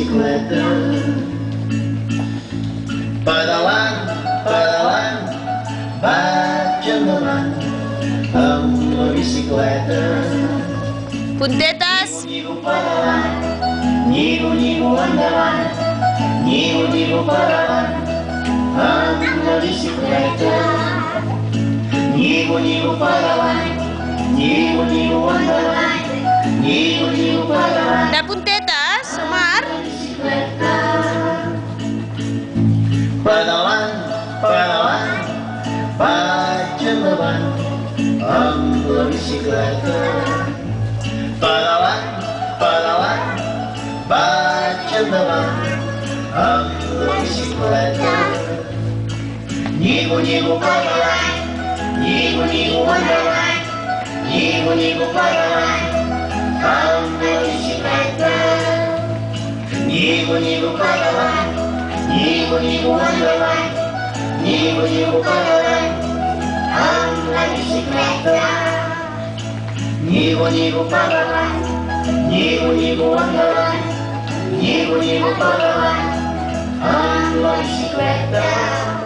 bicicleta. Pedalant, pedalant, vaig endavant amb la bicicleta. Puntetes. Lligo pedalant, lligo endavant, lligo pedalant amb la bicicleta. Lligo pedalant, lligo endavant, lligo pedalant. De puntetes, Omar. Pedalant, pedalant, vaig endavant amb la bicicleta. Pedalant, pedalant, vaig endavant amb la bicicleta. Lligo pedalant, lligo endavant, lligo pedalant amb la bicicleta. Lligo pedalant, lligo endavant, lligo pedalant amb la bicicleta. Lligo pedalant, lligo endavant, lligo pedalant amb la bicicleta.